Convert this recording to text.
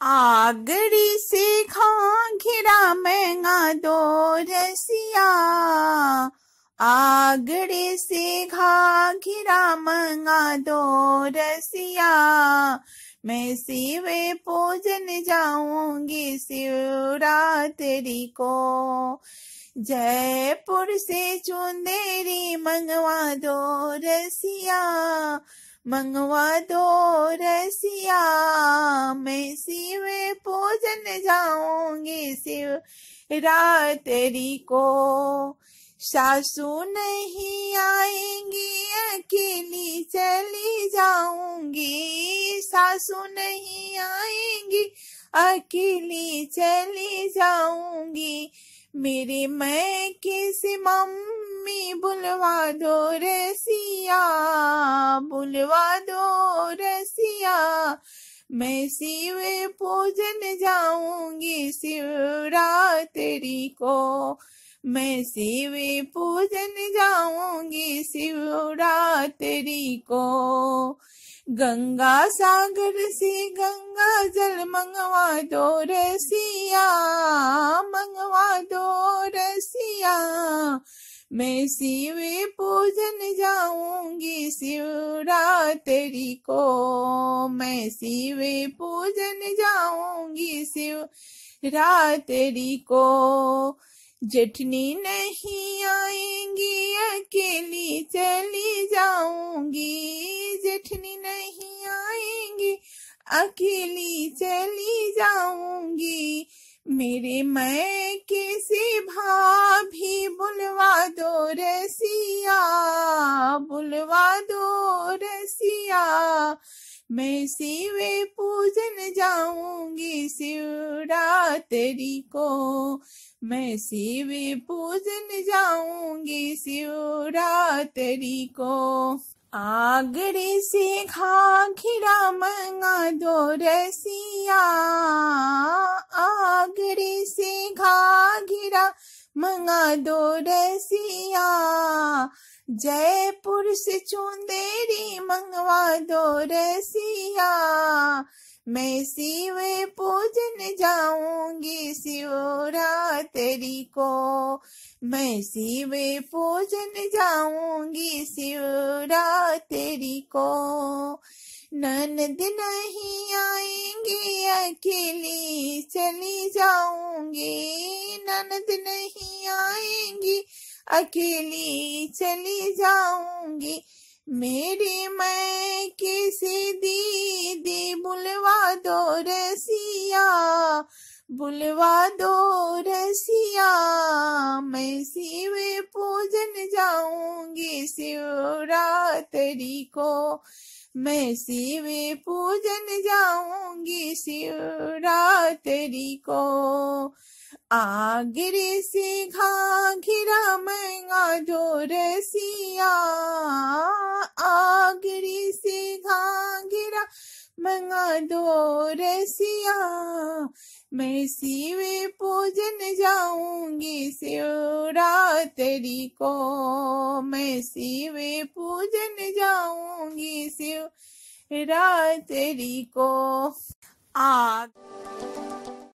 आगरी से घिरा महंगा दो रसिया, आगरे से घिरा महंगा दो रसिया। मैं शिवे पूजन जाऊंगी शिवरात्रि को, जयपुर से चुंदेरी मंगवा दो रसिया, मंगवा दो रसिया। मैं शिव पूजन जाऊंगी शिवरात्रि को। सासू नहीं आएंगी अकेली चली जाऊंगी, सासू नहीं आएंगी अकेली चली जाऊंगी। मेरी मैं किसी मम्मी बुलवा दो रसिया, बुलवा दो रसिया। मैं शिव पूजन जाऊंगी शिवरात्रि को, मैं शिव पूजन जाऊंगी शिवरात्रि को। गंगा सागर से गंगा जल मंगवा दो रसिया, मंगवा दो रसिया। मैं शिव पूजन जाऊंगी शिवरात्रि को, मैं शिव पूजन जाऊंगी शिवरात्रि को। जेठनी नहीं आएंगी अकेली चली जाऊंगी, जेठनी नहीं आएंगी अकेली चली जाऊंगी। मेरे मैं किसी भाभी बुलवा दो रसिया, बुलवा दो रसिया। मैं शिव पूजन जाऊंगी शिवरात्रि को, मैं शिव पूजन जाऊंगी शिवरात्रि को। आगरे से घिरा मंगा दो रसिया, आगरे से घिरा मंगा दो रसिया। जयपुर से चुंदेरी मंगवा दो रसिया। मैं शिव पूजन जाऊंगी शिवरात्रि को, मैं शिव पूजन जाऊंगी शिवरात्रि को। ननद नहीं आएंगी अकेली चली जाऊंगी, ननद नहीं आएंगी अकेली चली जाऊंगी। मेरी मैं किसी दीदी बुलवा दो रसिया, बुलवा दो रसिया। मैं शिव पूजन जाऊंगी शिवरात्रि को, मैं शिव पूजन जाऊंगी शिवरात्रि को। आगरे से घिरा महंगा दो रसिया, आगरे से घिरा मंगा दो रसिया। मैं शिव पूजन जाऊंगी शिवरात्रि को, मैं शिव पूजन जाऊंगी शिवरात्रि को।